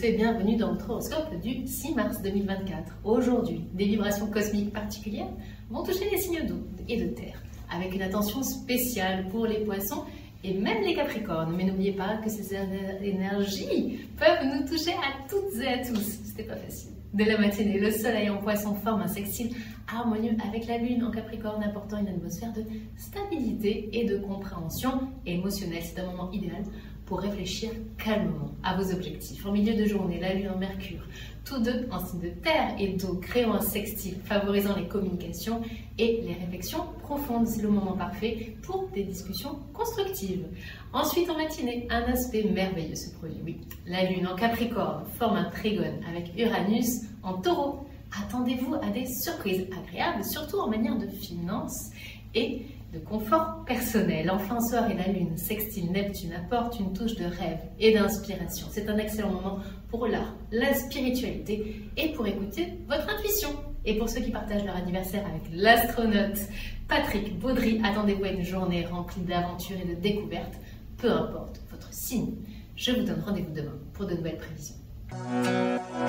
tous et bienvenue dans votre horoscope du 6 mars 2024. Aujourd'hui, des vibrations cosmiques particulières vont toucher les signes d'eau et de terre, avec une attention spéciale pour les poissons et même les capricornes. Mais n'oubliez pas que ces énergies peuvent nous toucher à toutes et à tous. C'était pas facile. De la matinée, le soleil en poisson forme un sextile harmonieux avec la lune en capricorne, apportant une atmosphère de stabilité et de compréhension émotionnelle. C'est un moment idéal pour réfléchir calmement à vos objectifs. En milieu de journée, la lune en mercure, tous deux en signe de terre et d'eau, créant un sextile favorisant les communications et les réflexions profondes. C'est le moment parfait pour des discussions constructives. Ensuite, en matinée, un aspect merveilleux se produit. Oui, la lune en capricorne forme un trigone avec Uranus en taureau. Attendez-vous à des surprises agréables, surtout en matière de finances et de confort personnel. Enfin, ce soir et la lune sextile Neptune apporte une touche de rêve et d'inspiration. C'est un excellent moment pour l'art, la spiritualité et pour écouter votre intuition. Et pour ceux qui partagent leur anniversaire avec l'astronaute Patrick Baudry, attendez-vous à une journée remplie d'aventures et de découvertes, peu importe votre signe. Je vous donne rendez-vous demain pour de nouvelles prévisions.